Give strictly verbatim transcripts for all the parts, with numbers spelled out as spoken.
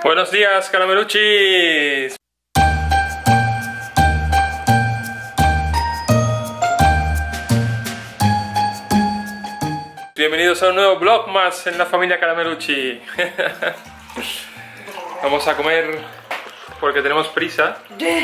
Buenos días, carameluchis. Bienvenidos a un nuevo vlog más en la familia Caramelucci. Vamos a comer porque tenemos prisa.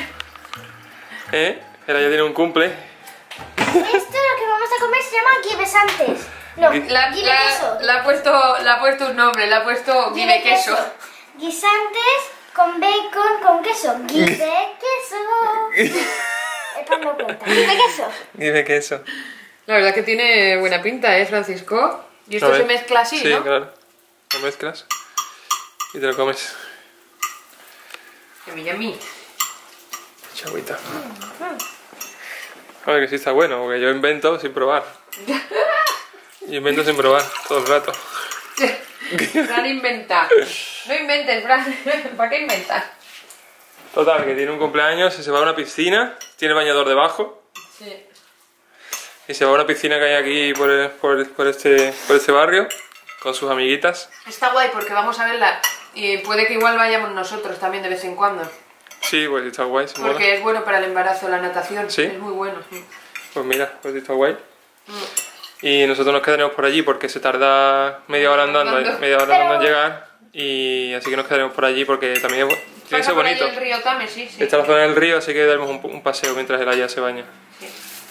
¿Eh? Ella ya tiene un cumple. Esto lo que vamos a comer se llama guibesantes. No, la, guibe la, queso. Le ha puesto, le ha puesto un nombre, le ha puesto guibe queso. Guisantes con bacon con queso. Guibe queso. El pan no cuenta. Guibe queso. Dime que eso. La verdad que tiene buena pinta, ¿eh, Francisco? Y esto se mezcla así, sí, ¿no? Sí, claro. Lo mezclas y te lo comes. Yummy, yummy. Chagüita. A ver que sí está bueno, porque yo invento sin probar. Yo invento sin probar todo el rato. Fran inventa. No inventes, Fran. ¿Para qué inventas? Total, que tiene un cumpleaños y se va a una piscina. Tiene bañador debajo. Sí. Y se va a una piscina que hay aquí por, el- por, por, este, por este barrio. Con sus amiguitas. Está guay porque vamos a verla. Y puede que igual vayamos nosotros también de vez en cuando. Sí, pues está guay, se mola. Porque es bueno para el embarazo la natación. ¿Sí? Es muy bueno. Pues mira, pues está guay. Y nosotros nos quedaremos por allí porque se tarda media hora andando, Andando. media hora Pero- andando en llegar. Y así que nos quedaremos por allí porque también es, bu- tiene que Pasa ser por ahí bonito. el río Tame, sí, sí. Está la zona del río, así que daremos un, un paseo mientras él allá se baña. Sí.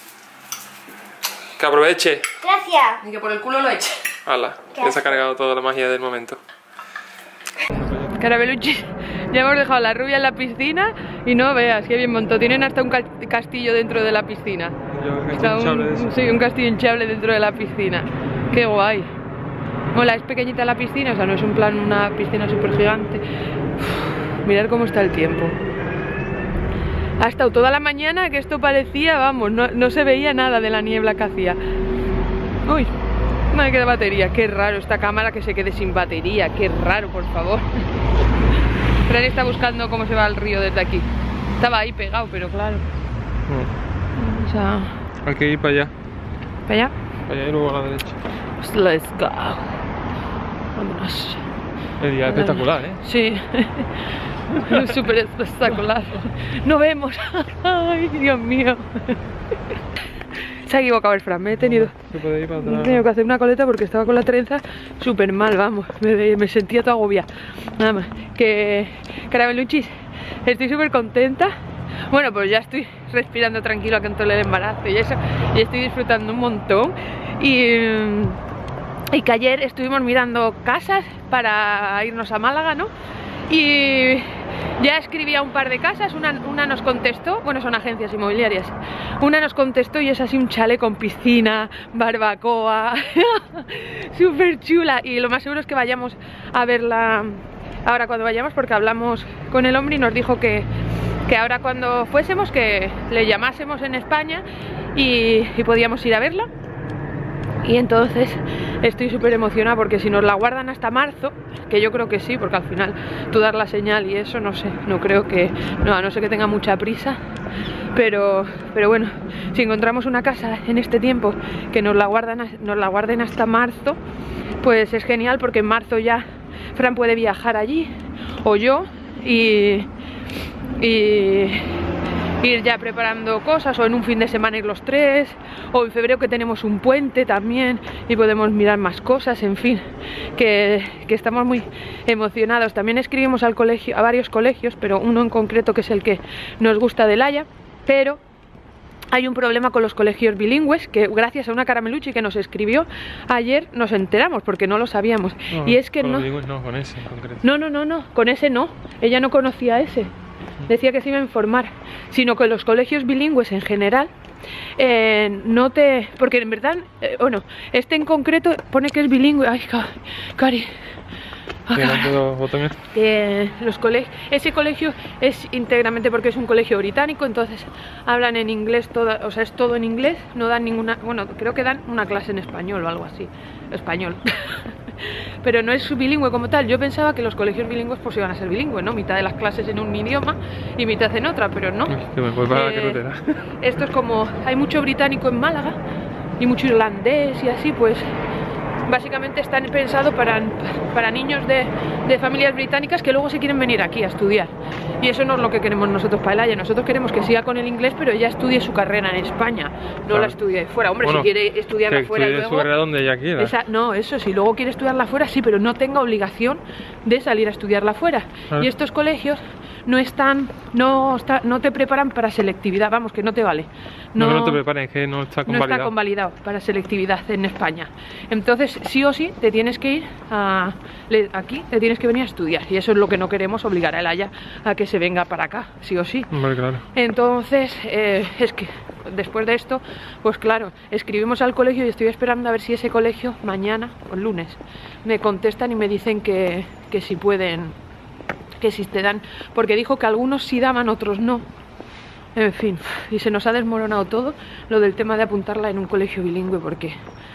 Que aproveche. Gracias. Y que por el culo lo eche. Hala, ya se ha cargado toda la magia del momento. Carameluchis, ya hemos dejado a la rubia en la piscina y no veas qué bien montó. Tienen hasta un ca- castillo dentro de la piscina. Está un, sí, un castillo hinchable dentro de la piscina. Qué guay. Mola, es pequeñita la piscina, o sea, no es un plan una piscina súper gigante. Mirad cómo está el tiempo. Ha estado toda la mañana que esto parecía, vamos, no, no se veía nada de la niebla que hacía. Uy, no me queda batería. Qué raro esta cámara que se quede sin batería. Qué raro, por favor. Fran está buscando cómo se va al río desde aquí. Estaba ahí pegado, pero claro. O sea, Hay que ir para allá. ¿para allá? Para allá y luego a la derecha. Pues let's go. Vámonos. El día espectacular, ¿eh? Sí. Súper espectacular. No vemos. Ay, Dios mío. Se ha equivocado el Fran, me he tenido, Se puede ir para he atrás. tenido que hacer una coleta porque estaba con la trenza súper mal, vamos, me, me sentía toda agobiada. Nada más, que Carameluchis, estoy súper contenta. Bueno, pues ya estoy respirando tranquilo con todo el embarazo y eso, y estoy disfrutando un montón. Y, y que ayer estuvimos mirando casas para irnos a Málaga, ¿no? Y ya escribí a un par de casas, una, una nos contestó, bueno, son agencias inmobiliarias, una nos contestó y es así un chalet con piscina, barbacoa, súper chula, y lo más seguro es que vayamos a verla ahora cuando vayamos, porque hablamos con el hombre y nos dijo que, que ahora cuando fuésemos, que le llamásemos en España y, y podíamos ir a verla. Y entonces estoy súper emocionada porque si nos la guardan hasta marzo, que yo creo que sí, porque al final tú dar la señal y eso, no sé, no creo que, no, a no ser que tenga mucha prisa, pero, pero bueno, si encontramos una casa en este tiempo que nos la, guardan, nos la guarden hasta marzo, pues es genial porque en marzo ya Fran puede viajar allí, o yo, y... y ir ya preparando cosas, o en un fin de semana ir los tres, o en febrero que tenemos un puente también y podemos mirar más cosas, en fin, que, que estamos muy emocionados. También escribimos al colegio, a varios colegios, pero uno en concreto que es el que nos gusta del Haya, pero hay un problema con los colegios bilingües, que gracias a una Carameluchis que nos escribió ayer nos enteramos, porque no lo sabíamos. No, y es que con no... los bilingües no, con ese en concreto. No, no, no, no, con ese no, ella no conocía ese. Decía que se iba a informar, sino que los colegios bilingües en general eh, no te... Porque en verdad, eh, bueno, este en concreto pone que es bilingüe. Ay, ca- Cari. Que no puedo botones. Eh, los cole- ese colegio es íntegramente porque es un colegio británico, entonces hablan en inglés, toda, o sea, es todo en inglés, no dan ninguna, bueno, creo que dan una clase en español o algo así, español, pero no es bilingüe como tal. Yo pensaba que los colegios bilingües pues iban a ser bilingües, ¿no? Mitad de las clases en un idioma y mitad en otra, pero no. Que me voy para la Eh, carretera. Esto es como, hay mucho británico en Málaga y mucho irlandés y así, pues básicamente están pensados para, para niños de, de familias británicas que luego se quieren venir aquí a estudiar. Y eso no es lo que queremos nosotros para el Haya. Nosotros queremos que siga con el inglés, pero ella estudie su carrera en España, no claro. la estudie fuera. Hombre, bueno, si quiere estudiarla fuera y luego... su carrera donde ella quiera. Esa, no, eso, si luego quiere estudiarla fuera, sí, pero no tenga obligación de salir a estudiarla fuera. Claro. Y estos colegios no están, no, está, no te preparan para selectividad, vamos, que no te vale. No, no, no te preparan, es que no está convalidado. No está convalidado para selectividad en España. Entonces, sí o sí, te tienes que ir a, le, aquí, te tienes que venir a estudiar. Y eso es lo que no queremos, obligar a el Haya a que se venga para acá, sí o sí. Vale, claro. Entonces, eh, es que después de esto, pues claro, escribimos al colegio y estoy esperando a ver si ese colegio mañana o el lunes me contestan y me dicen que, que si pueden, que si te dan, porque dijo que algunos sí daban, otros no. En fin, y se nos ha desmoronado todo lo del tema de apuntarla en un colegio bilingüe, porque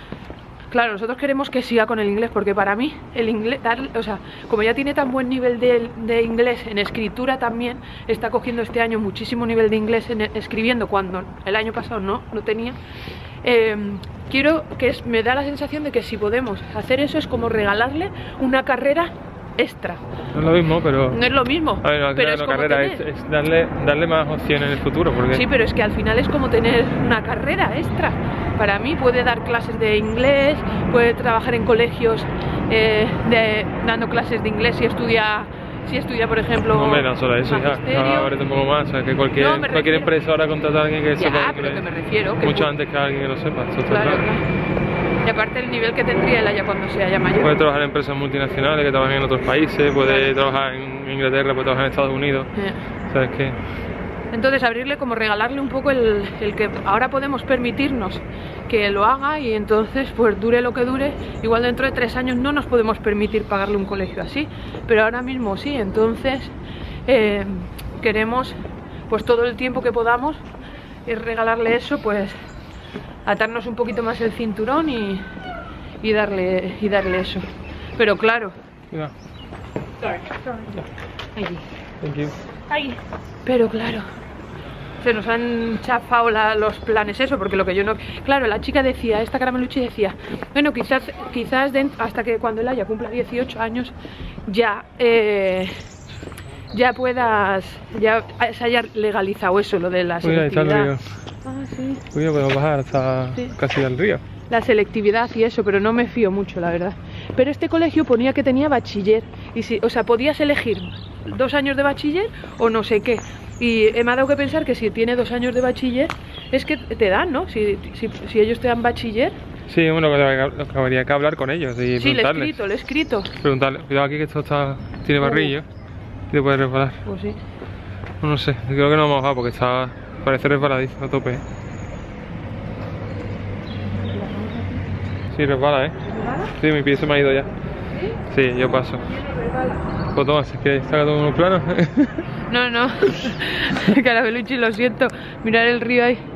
claro, nosotros queremos que siga con el inglés, porque para mí el inglés, o sea, como ya tiene tan buen nivel de, de inglés en escritura, también está cogiendo este año muchísimo nivel de inglés en escribiendo, cuando el año pasado no, no tenía. Eh, quiero que es, me da la sensación de que si podemos hacer eso es como regalarle una carrera extra. No es lo mismo, pero... No es lo mismo, a ver, no, pero no, es no, como carrera, tener... es, es darle, darle más opciones en el futuro, porque... Sí, pero es que al final es como tener una carrera extra. Para mí puede dar clases de inglés, puede trabajar en colegios eh, de, dando clases de inglés si estudia, si estudia por ejemplo... No, hombre, no solo eso, ya, ya ahora un poco más, o sea, que cualquier, no, cualquier empresa ahora contrata a alguien que ya, sepa pero inglés, que me refiero, que mucho puede... antes que alguien que lo sepa, eso está claro, claro. claro. Y aparte el nivel que tendría el Haya cuando se haya mayor. Puede trabajar en empresas multinacionales que trabajan en otros países, puede trabajar en Inglaterra, puede trabajar en Estados Unidos. Yeah. ¿Sabes qué? Entonces abrirle, como regalarle un poco el, el que ahora podemos permitirnos que lo haga, y entonces pues dure lo que dure, igual dentro de tres años no nos podemos permitir pagarle un colegio así, pero ahora mismo sí. Entonces eh, queremos pues todo el tiempo que podamos y regalarle eso, pues atarnos un poquito más el cinturón y, y, darle, y darle eso. Pero claro. Yeah. Sorry, sorry. Allí. Thank you. Ahí. Pero claro, se nos han chafado la, los planes, eso, porque lo que yo no... Claro, la chica decía, esta Carameluchi decía, bueno, quizás, quizás de, hasta que cuando el Haya cumpla dieciocho años ya... Eh, ya puedas, ya se haya legalizado eso, lo de la selectividad. Ah, sí. Uy, podemos bajar hasta sí. casi al río. La selectividad y eso, pero no me fío mucho, la verdad. Pero este colegio ponía que tenía bachiller, y si, o sea, podías elegir dos años de bachiller o no sé qué. Y me ha dado que pensar que si tiene dos años de bachiller, es que te dan, ¿no? Si, si, si ellos te dan bachiller... Sí, bueno, lo que habría que hablar con ellos y sí, preguntarles. le he escrito, le he escrito. Preguntarle, cuidado aquí que esto está, tiene barrillo. Y te puedes resbalar. Pues sí. No, no sé, creo que no vamos a bajar porque está, parece resbaladizo a tope. Sí, resbala, ¿eh? ¿Resbala? Sí, mi pie se me ha ido ya. ¿Sí? Sí, yo paso. Pues toma, si quieres, saca todo unos planos. No, no. Carameluchi, lo siento. Mirar el río ahí.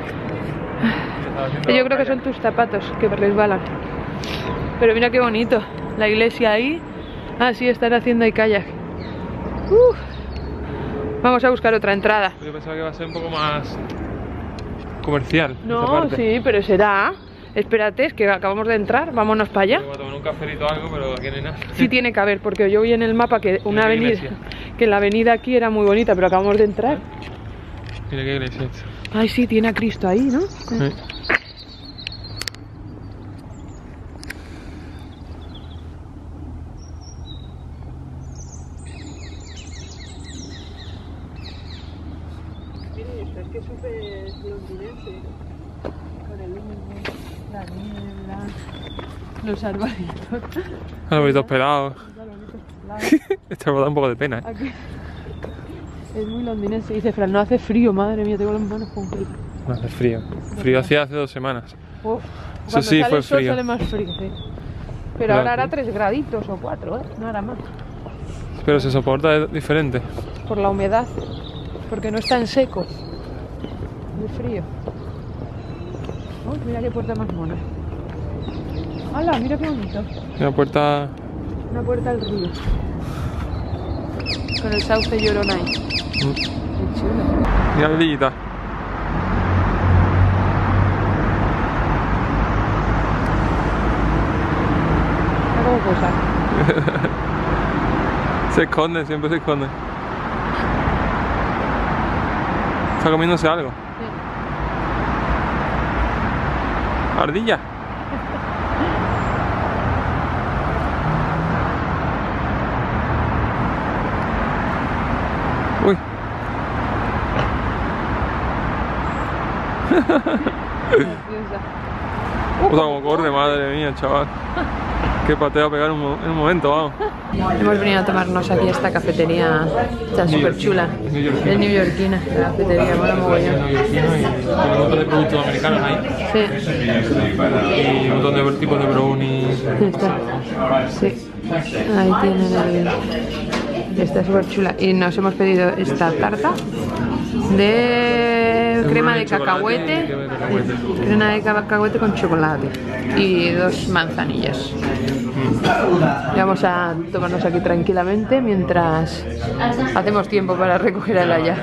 Yo creo que son tus zapatos que resbalan. Pero mira qué bonito. La iglesia ahí. Ah, sí, están haciendo ahí kayak. Uf. Vamos a buscar otra entrada. Yo pensaba que iba a ser un poco más comercial. No, sí, pero será. Espérate, es que acabamos de entrar, vámonos para allá. Voy a tomar un cafelito o algo, pero aquí no hay nada. Sí tiene que haber, porque yo vi en el mapa que una avenida, que la avenida aquí era muy bonita, pero acabamos de entrar. Mira qué iglesia es. Ay, sí, tiene a Cristo ahí, ¿no? Sí. Es que es súper londinense, con el humo, la niebla, los arbolitos. Arbolitos pelados. Esto me da un poco de pena, ¿eh? Aquí. Es muy londinense. Dice Fran, no hace frío, madre mía, tengo las manos con frío. No hace frío. Frío hacía hace dos semanas. Uf, eso sí sale fue el sol, frío. Sale más frío, sí. Pero claro, ahora hará tres graditos o cuatro, ¿eh? No hará más. Pero se soporta, es diferente. Por la humedad, porque no es tan seco. De frío. Uy, mira qué puerta más mona. ¡Hala! Mira qué bonito. Una puerta... Una puerta al río. Con el sauce llorón ahí. Mm. Qué chulo. Mira la villita. posar. Se esconde, siempre se esconde. Está comiéndose algo. Ardilla. Uy. O sea, como corre, madre mía, chaval. Qué pateo a pegar en un, en un momento, vamos. Hemos venido a tomarnos aquí esta cafetería, está súper chula. Es neoyorquina, la cafetería, mola mogollón. Neoyorquino y con un montón de productos americanos ahí. Sí. Y un montón de tipos de brownies. Está. Sí. Ahí tienen el... Está súper chula. Y nos hemos pedido esta tarta de crema de cacahuete. Crema de cacahuete con chocolate. Y dos manzanillas. Y vamos a tomarnos aquí tranquilamente mientras hacemos tiempo para recoger a Laia.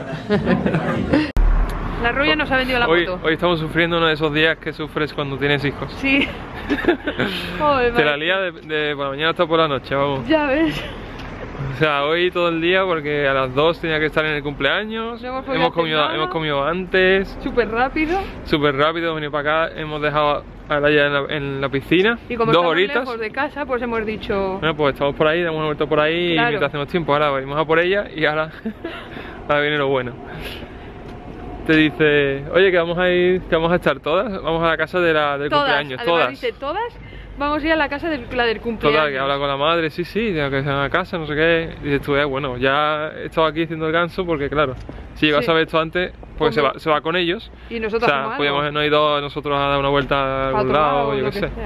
La rubia nos ha vendido la hoy, moto. Hoy estamos sufriendo uno de esos días que sufres cuando tienes hijos. Sí. Joder, te la lía de, de por la mañana hasta por la noche, vamos. Ya ves. O sea, hoy todo el día porque a las dos tenía que estar en el cumpleaños. No hemos, hemos, comido, hemos comido antes. Súper rápido. Súper rápido, hemos venido para acá. Hemos dejado a Laia en la, en la piscina. Y como dos estamos horitas. lejos de casa, pues hemos dicho... Bueno, pues estamos por ahí, damos una vuelta por ahí Claro. y mientras hacemos tiempo. Ahora venimos a por ella y ahora, ahora viene lo bueno. Te dice, oye, que vamos a ir, que vamos a estar todas. Vamos a la casa de la, del Todas, cumpleaños, además todas. dice todas, vamos a ir a la casa de la del cumpleaños. Total, que habla con la madre, sí, sí, de que se van a casa, no sé qué. Y dices tú, eh, bueno, ya he estado aquí haciendo el ganso porque, claro, si llegas Sí. a ver esto antes, pues se Hombre. va, se va con ellos. Y O nosotros sea, hacemos podíamos algo. habernos ido nosotros a dar una vuelta a Para algún otro lado, lado, yo lo qué que sé. sea.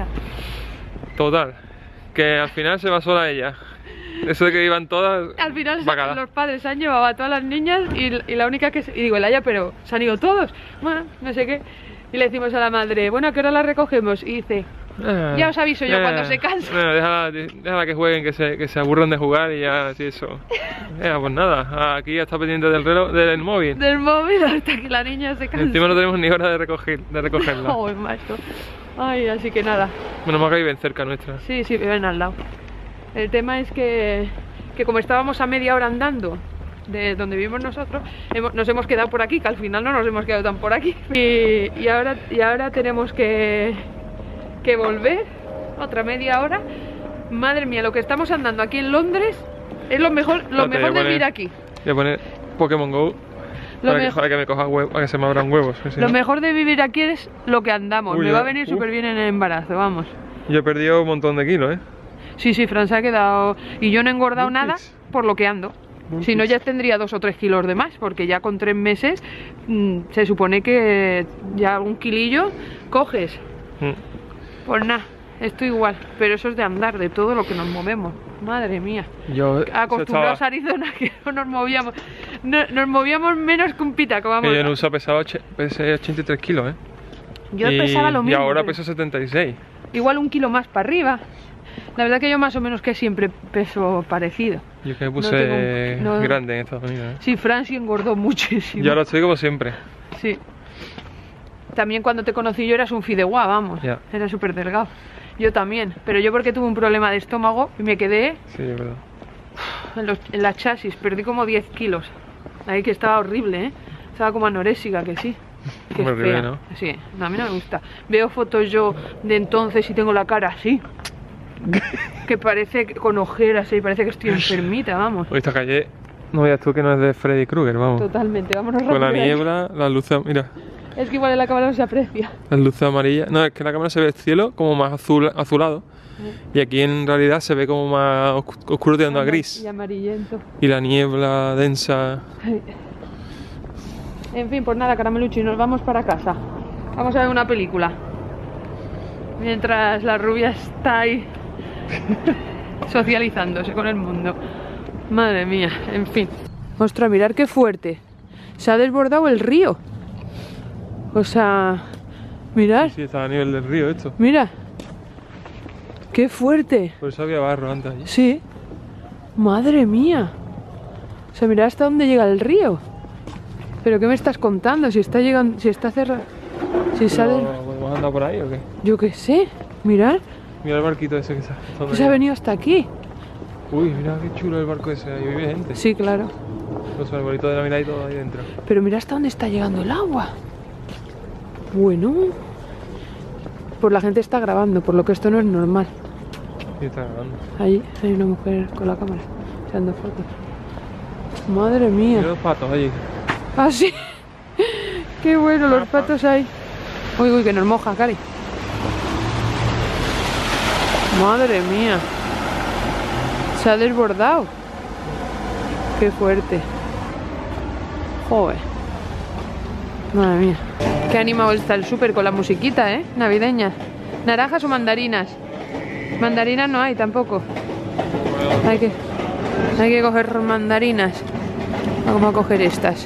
Total, que al final se va sola ella. Eso de que iban todas, Al final bacala. los padres se han llevado a todas las niñas y, y la única que... se- Y digo, Laia, pero se han ido todos. Bueno, no sé qué. Y le decimos a la madre, bueno, ¿a qué hora la recogemos? Y dice, Eh, ya os aviso yo eh, cuando se cansen. Bueno, déjala, déjala que jueguen, que se, que se aburran de jugar y ya, así eso. Eh, pues nada, aquí ya está pendiente del reloj, del móvil. Del móvil hasta que la niña se canse. Encima no tenemos ni hora de, recoger, de recogerla. Joder, macho. Ay, así que nada. Menos mal que viven cerca nuestra. Sí, sí, viven al lado. El tema es que, que como estábamos a media hora andando de donde vivimos nosotros, hemos- nos hemos quedado por aquí, que al final no nos hemos quedado tan por aquí. Y, y, ahora, y ahora tenemos que, que volver otra media hora. Madre mía, lo que estamos andando aquí en Londres es lo mejor, lo Espérate, mejor voy a de poner- vivir aquí. Voy a poner Pokémon Go Lo, para que, mejo- para que me coja huevo, para que se me abran huevos. que si lo no- mejor de vivir aquí es lo que andamos. Uy, Me ya- va a venir uf. súper bien en el embarazo, vamos. Yo he perdido un montón de kilos, ¿eh? Sí, sí, Fran se ha quedado... Y yo no he engordado nada Bulkis. por lo que ando. Si no, ya tendría dos o tres kilos de más, porque ya con tres meses mm, se supone que ya algún kilillo coges. Mm. Pues nada, estoy igual, pero eso es de andar, de todo lo que nos movemos. Madre mía. Yo Acostumbrados a estaba- Arizona que no nos movíamos. No- nos movíamos menos que un pitaco, vamos. que yo en U S A pesaba och- pesé ochenta y tres kilos, ¿eh? Yo y, pesaba lo mismo. Y ahora pero peso setenta y seis. igual un kilo más para arriba. La verdad que yo más o menos que siempre peso parecido. Yo que me No puse tengo- no- grande en Estados Unidos, ¿eh? Sí, Fran sí engordó muchísimo. Y ahora estoy como siempre. Sí. También cuando te conocí yo eras un fideuá, vamos. Ya. Era súper delgado. Yo también. Pero yo porque tuve un problema de estómago y me quedé Sí, es verdad. en, los, en la chasis. Perdí como diez kilos. Ahí que estaba horrible, ¿eh? Estaba como anorésica, que sí. Que es Horrible, fea. ¿no? Sí, no, a mí no me gusta. Veo fotos yo de entonces y tengo la cara así. Que parece que- con ojeras y parece que estoy enfermita, vamos. Hoy esta calle, no veas tú que no es de Freddy Krueger, vamos. Totalmente, vámonos Con la rápido de aquí. niebla, las luces, mira, Es que igual en la cámara no se aprecia. las luces amarillas. No, es que en la cámara se ve el cielo como más azul, azulado. Y aquí en realidad se ve como más oscu- oscuro tirando a gris. Y amarillento. Y la niebla densa. En fin, pues nada, Caramelucho, y nos vamos para casa. Vamos a ver una película. Mientras la rubia está ahí socializándose con el mundo. Madre mía, en fin. Ostras, mirad qué fuerte. Se ha desbordado el río. O sea, mirad, Sí, está a nivel del río esto. mira. Qué fuerte. Por eso había barro antes allí. Sí. Madre mía. O sea, mirad hasta dónde llega el río. ¿Pero qué me estás contando? Si está llegando, si está cerrado. Si sale. ¿Podemos andar por ahí o qué? Yo qué sé, mirad, Mira el barquito ese que se, Pues ha venido hasta aquí. Uy, mira qué chulo el barco ese, ahí vive gente. Sí, claro. Los arbolitos de Navidad y todo ahí dentro. Pero mira hasta dónde está llegando el agua. Bueno. Pues la gente está grabando, por lo que esto no es normal. Sí, está grabando. Ahí hay una mujer con la cámara, echando fotos. Madre mía. Mira los patos allí. Ah, sí. Qué bueno, los patos ahí. Uy, uy, que nos moja, Cari. Madre mía. Se ha desbordado. Qué fuerte. Joder. Madre mía. Qué animado está el súper con la musiquita, ¿eh? Navideña. ¿Naranjas o mandarinas? Mandarinas no hay tampoco. Hay que, hay que coger mandarinas. Vamos a coger estas.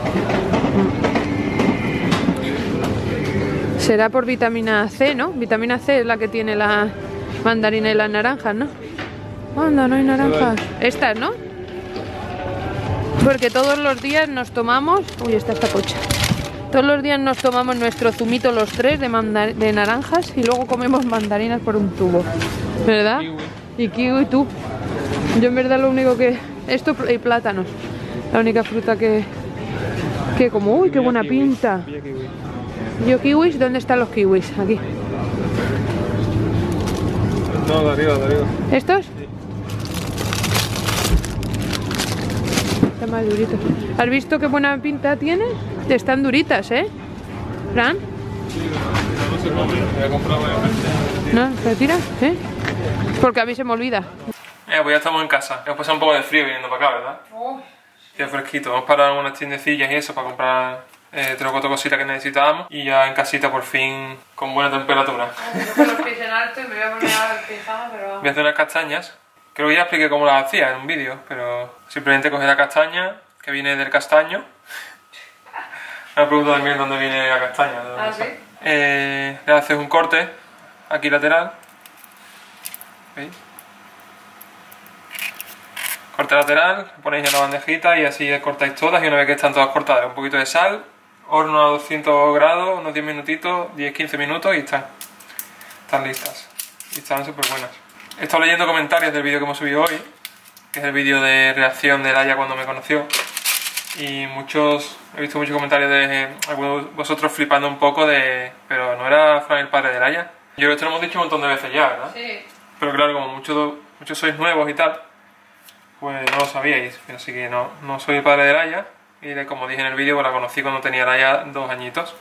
Será por vitamina C, ¿no? Vitamina C es la que tiene la mandarina y las naranjas, ¿no? Anda, no hay naranjas. Estas, ¿no? Porque todos los días nos tomamos... Uy, esta está pocha. Todos los días nos tomamos nuestro zumito los tres de, de naranjas y luego comemos mandarinas por un tubo. ¿Verdad? Kiwi. Y kiwi, tú. Yo en verdad lo único que... Esto y plátanos. La única fruta que... Que como... Uy, qué buena pinta. Yo kiwis, ¿dónde están los kiwis? Aquí. No, de arriba, de arriba. ¿Estos? Sí. Está más durito. ¿Has visto qué buena pinta tiene? Están duritas, ¿eh? ¿Fran? Sí, no se come. Voy a comprar varias. ¿No? ¿Se tira? ¿Eh? Porque a mí se me olvida. Eh, pues ya estamos en casa. Hemos pasado un poco de frío viniendo para acá, ¿verdad? Oh. Qué fresquito. Hemos parado en unas tiendecillas y eso para comprar eh, tres o cuatro cositas que necesitábamos. Y ya en casita por fin con buena temperatura. Yo con los pies en alto y me voy a poner ahora el pijama, pero... Voy a hacer unas castañas. Creo que ya expliqué cómo las hacía en un vídeo, pero simplemente coger la castaña que viene del castaño. Me han preguntado también dónde viene la castaña. Ah, ¿sí? Eh, le haces un corte aquí lateral. ¿Veis? Corte lateral, ponéis en la bandejita y así cortáis todas y una vez que están todas cortadas, un poquito de sal, horno a doscientos grados, unos diez minutitos, diez a quince minutos y están. Están listas. Y están súper buenas. He estado leyendo comentarios del vídeo que hemos subido hoy, que es el vídeo de reacción de Laia cuando me conoció. Y muchos, he visto muchos comentarios de algunos de vosotros flipando un poco de... Pero ¿no era Fran el padre de Laia? Yo creo que esto lo hemos dicho un montón de veces ya, ¿verdad? Sí. Pero claro, como muchos, muchos sois nuevos y tal, pues no lo sabíais. Así que no, no soy el padre de Laia. Y como dije en el vídeo, pues la conocí cuando tenía Laia dos añitos.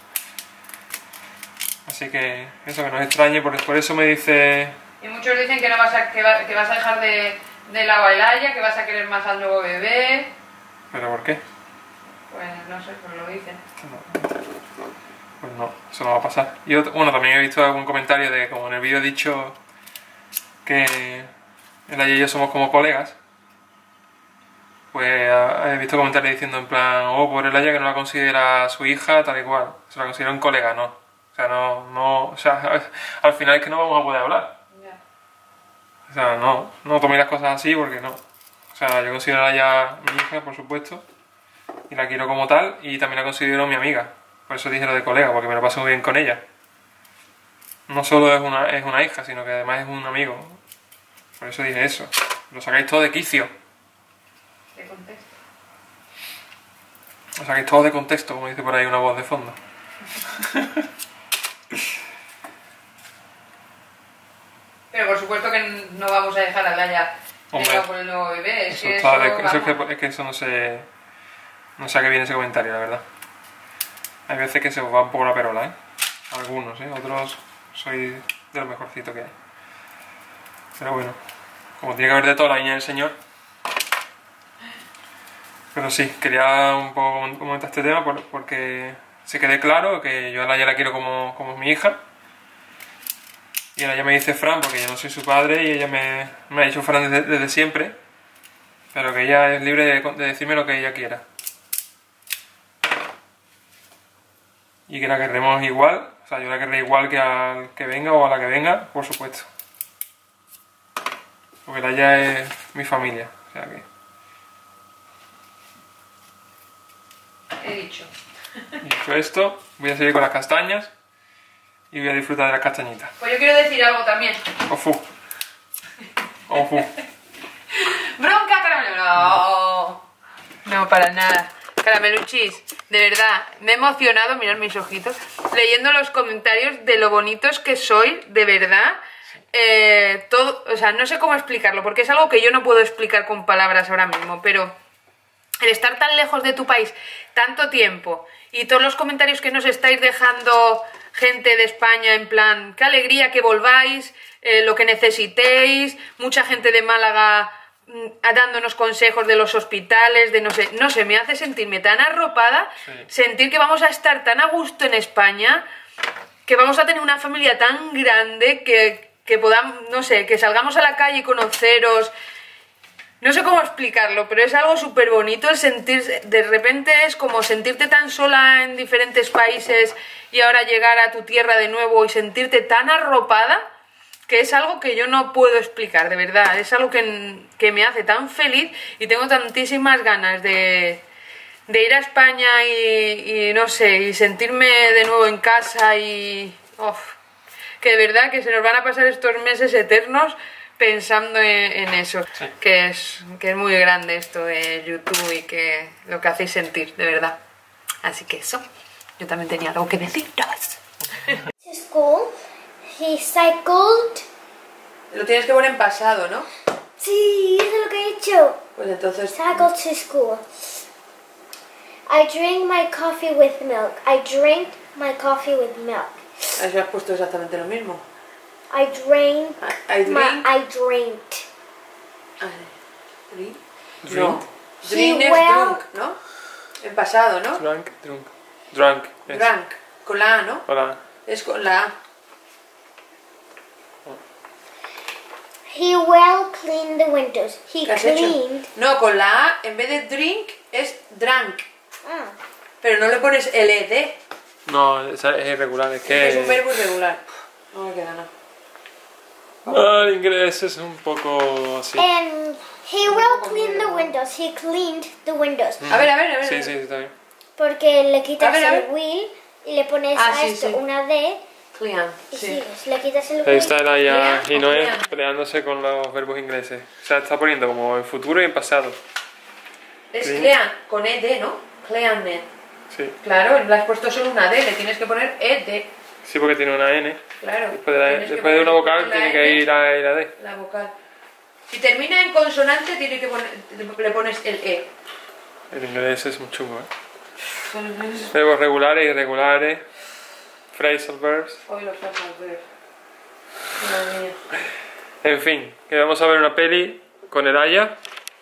Así que eso, que no os extrañe, porque por eso me dice... Y muchos dicen que, no vas, a, que, va, que vas a dejar de, de lado a Laia, que vas a querer más al nuevo bebé. ¿Pero por qué? Pues no sé, pues lo dicen. No. Pues no, eso no va a pasar. Y otro, bueno, también he visto algún comentario de, como en el vídeo he dicho que Laia y yo somos como colegas, pues he visto comentarios diciendo en plan, oh, pobre Laia que no la considera su hija, tal y cual. Se la considera un colega, no. O sea, no, no, o sea, al final es que no vamos a poder hablar. Ya. O sea, no, no toméis las cosas así porque no. O sea, yo considero a Laia mi hija, por supuesto, y la quiero como tal, y también la considero mi amiga. Por eso dije lo de colega, porque me lo paso muy bien con ella. No solo es una, es una hija, sino que además es un amigo. Por eso dije eso. Lo sacáis todo de quicio. De contexto. Lo sacáis todo de contexto, como dice por ahí una voz de fondo. Pero por supuesto que no vamos a dejar a Laia dejado por el nuevo bebé. Es Eso, que está eso, de- eso es, vamos. que, es que eso no sé... No sé a qué viene ese comentario, la verdad. Hay veces que se os va un poco la perola, ¿eh? Algunos, ¿eh? Otros soy de lo mejorcito que hay. Pero bueno, como tiene que haber de todo la niña del Señor. Pero sí, quería un poco comentar este tema por- porque se quede claro que yo a Laia la quiero como, como mi hija. Y ahora ella me dice Fran porque yo no soy su padre y ella me, me ha dicho Fran desde, desde siempre. Pero que ella es libre de, de decirme lo que ella quiera. Y que la querremos igual, o sea, yo la querré igual que al que venga o a la que venga, por supuesto. Porque Laia es mi familia, o sea que... He dicho. Dicho esto, voy a seguir con las castañas. y voy a disfrutar de las castañitas. Pues yo quiero decir algo también. Ofu. Ofu. ¡Bronca, caramelo! No, no, para nada. Carameluchis, de verdad, me he emocionado, mirad mis ojitos, leyendo los comentarios de lo bonitos que sois, de verdad. Eh, todo, o sea, no sé cómo explicarlo, porque es algo que yo no puedo explicar con palabras ahora mismo, pero el estar tan lejos de tu país tanto tiempo y todos los comentarios que nos estáis dejando gente de España en plan, qué alegría que volváis, eh, lo que necesitéis, mucha gente de Málaga dándonos consejos de los hospitales, de no sé, no sé, me hace sentirme tan arropada, sí. Sentir que vamos a estar tan a gusto en España, que vamos a tener una familia tan grande, que, que podamos, no sé, que salgamos a la calle y conoceros, no sé cómo explicarlo, pero es algo súper bonito el sentir, de repente es como sentirte tan sola en diferentes países y ahora llegar a tu tierra de nuevo y sentirte tan arropada, que es algo que yo no puedo explicar, de verdad, es algo que, que me hace tan feliz y tengo tantísimas ganas de, de ir a España y, y no sé, y sentirme de nuevo en casa y... Oh, que de verdad que se nos van a pasar estos meses eternos pensando en, en eso, sí. que, es, que es muy grande esto de YouTube y que lo que hacéis sentir, de verdad. Así que eso, yo también tenía algo que deciros. School. He cycled. Lo tienes que poner en pasado, ¿no? Sí, eso es lo que he hecho. Pues entonces... Cycled to school. I drink my coffee with milk. I drank my coffee with milk. Eso has puesto exactamente lo mismo. I drank I, I my... drink... I drank. I drink... Drink. No. Drink es well... drunk, ¿no? En pasado, ¿no? Drunk, drunk. Drunk. Es. Drunk. Con la A, ¿no? Hola. Es con la A. He well cleaned the windows. He ¿Qué has cleaned. hecho? No, con la A, en vez de drink, es drank. Ah. Pero no le pones el E D. No, es, es irregular, es que... Es un verbo irregular. No me queda nada. Ah, el inglés es un poco así. And he well cleaned the windows. He cleaned the windows. A ver, a ver, a ver. Sí, sí, sí, está bien. Porque le quitas A ver, a ver. el will y le pones Ah, a sí, esto sí. una D Clean, y sí. sigues. Le quitas el Ahí will. está el Aya Clean y o Noé clean. peleándose con los verbos ingleses. O sea, está poniendo como en futuro y en pasado. Es Sí. clean, con E D, ¿no? Clean. Sí. Claro, le has puesto solo una D, le tienes que poner E D. Sí, porque tiene una N. Claro. Después de, la- tienes que después de una poner vocal la tiene N, que ir a ir a D. La vocal. Si termina en consonante, tiene que poner, le pones el E. El inglés es muy chungo, ¿eh? Verbos regulares, irregulares, phrasal verbs. Hoy los vas a ver. Madre mía. En fin, que vamos a ver una peli con el Aya,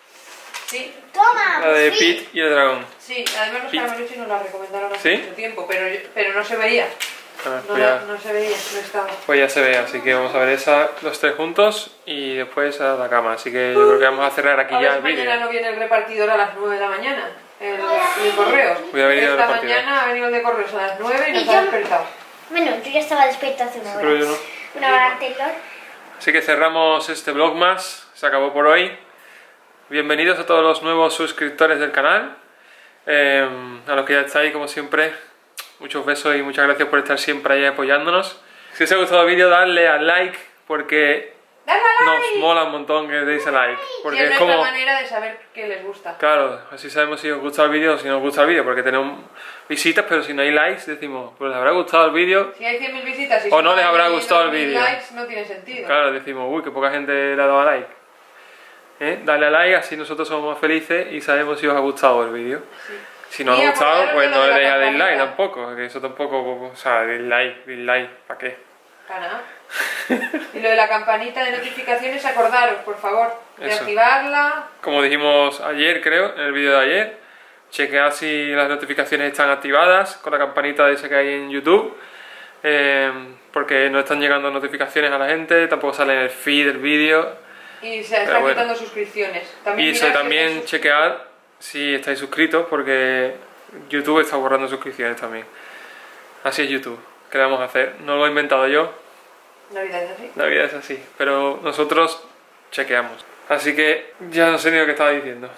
Sí, Toma. la de sí. Pete y el dragón. sí, además los Sí. carameluchis nos la recomendaron hace ¿Sí? mucho tiempo, pero, yo- pero no se veía. Ah, No, pues, la- ya, no se veía, no estaba. pues ya se ve, así que vamos a ver esa los tres juntos y después a la cama. Así que yo creo que vamos a cerrar aquí A ver ya si el vídeo. mañana no viene el repartidor a las nueve de la mañana. El, el correos. Voy a venir el Esta repartidor. mañana ha venido el de correos a las nueve y Y nos yo- ha despertado. Bueno, yo ya estaba despierta hace una Sí, hora. pero yo no. Una hora anterior. Así que cerramos este vlog más, se acabó por hoy. Bienvenidos a todos los nuevos suscriptores del canal. Eh, a los que ya estáis, como siempre, muchos besos y muchas gracias por estar siempre ahí apoyándonos. Si os ha gustado el vídeo, dadle al like porque ¡Dale a nos like! mola un montón que deis a like. Y Porque es es nuestra como... manera de saber que les gusta. Claro, así sabemos si os gusta el vídeo o si no os gusta el vídeo, porque tenemos visitas, pero si no hay likes, decimos, pues les habrá gustado el vídeo. Si hay cien mil visitas y O no solo les habrá hay gustado el dos mil vídeo. likes, no tiene sentido. Claro, decimos, uy, que poca gente le ha dado a like. ¿Eh? Dale a like, así nosotros somos más felices y sabemos si os ha gustado el vídeo. Sí. Si no os Y ha gustado, acordaros pues de lo no de le la deis a dislike campanita. tampoco, que eso tampoco, o sea, dislike, dislike, ¿para qué? Para nada. Y lo de la campanita de notificaciones, acordaros, por favor, de Eso. activarla. Como dijimos ayer, creo, en el vídeo de ayer, chequead si las notificaciones están activadas con la campanita de esa que hay en YouTube, eh, porque no están llegando notificaciones a la gente, tampoco sale en el feed del vídeo. Y se Pero están bueno. quitando suscripciones. Y También eso mirad si también estáis chequead si estáis suscritos, porque YouTube está borrando suscripciones también. Así es YouTube. ¿Qué le vamos a hacer? No lo he inventado yo, suscritos. Navidad es así. la vida es así, pero nosotros chequeamos. Así que ya no sé ni lo que estaba diciendo.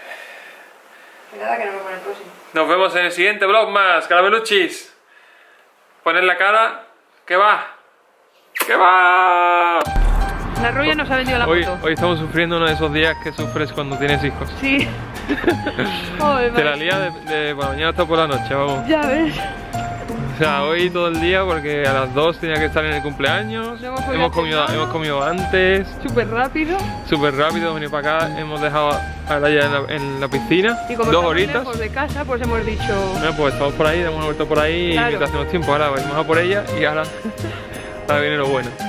Que nada, que nos vemos en el próximo. Nos vemos en el siguiente vlog más, carameluchis. Poned la cara ¿Qué va? ¿Qué va? La rubia nos ha vendido la Hoy, moto. hoy estamos sufriendo uno de esos días que sufres cuando tienes hijos. Sí. Joder, Te la madre. lías de, de por la mañana hasta por la noche, vamos. Ya ves. O sea, hoy todo el día porque a las dos tenía que estar en el cumpleaños. No hemos podido Hemos hacer comido, nada. hemos comido antes. Súper rápido. Súper rápido, hemos venido para acá. Hemos dejado a Laia en la, en la piscina. Y como dos estamos horitas. lejos de casa, pues hemos dicho... Bueno, pues estamos por ahí, hemos vuelto por ahí Claro. y mientras hacemos tiempo. Ahora venimos a por ella y ahora, ahora viene lo bueno.